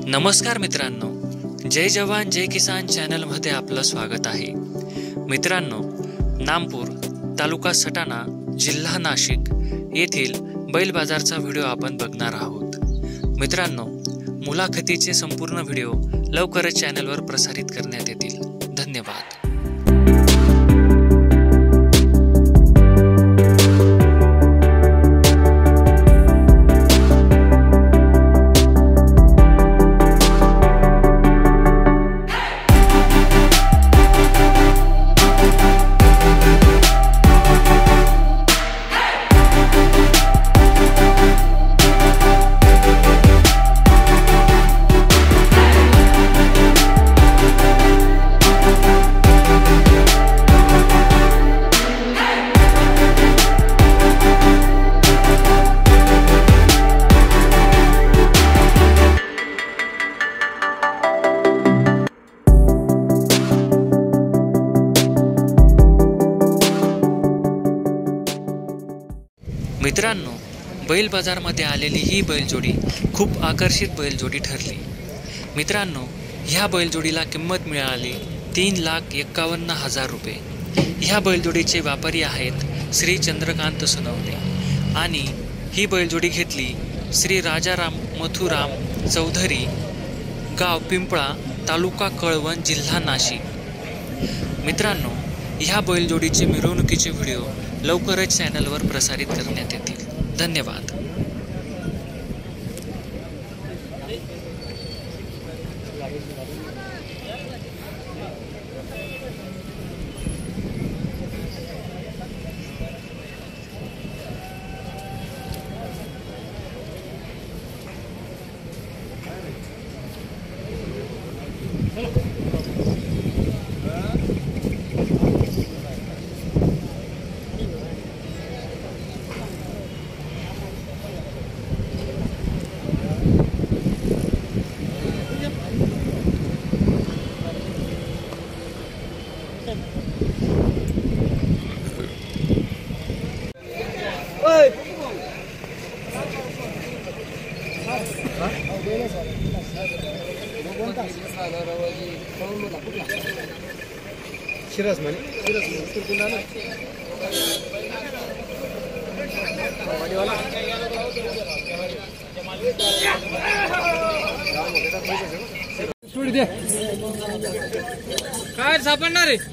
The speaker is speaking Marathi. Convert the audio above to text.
नमस्कार मित्रांनो, जय जवान जय किसान चॅनलमध्ये आपलं स्वागत आहे। मित्रांनो, नामपूर तालुका सटाणा जिल्हा नाशिक येथील बैल बाजारचा व्हिडिओ आपण बघणार आहोत। मित्रांनो, मुलाखतीचे संपूर्ण व्हिडिओ लवकरच चॅनलवर प्रसारित करण्यात येतील। धन्यवाद। मित्रांनो, बैल बाजारमध्ये आलेली ही बैलजोडी खूप आकर्षित बैलजोडी ठरली। मित्रांनो, ह्या बैलजोडीला किंमत मिळाली 3,51,000 रुपये। ह्या बैलजोडीचे व्यापारी आहेत श्री चंद्रकांत सोनवणे आणि ही बैलजोडी घेतली श्री राजाराम मथुराम चौधरी, गाव पिंपळा, तालुका कळवण, जिल्हा नाशिक। मित्रांनो, ह्या बैलजोडीचे मिरवणुकीचे व्हिडिओ लवकरच चॅनलवर प्रसारित करण्यात येतील। धन्यवाद। शिरस म्हणे काय सापडणार आहे?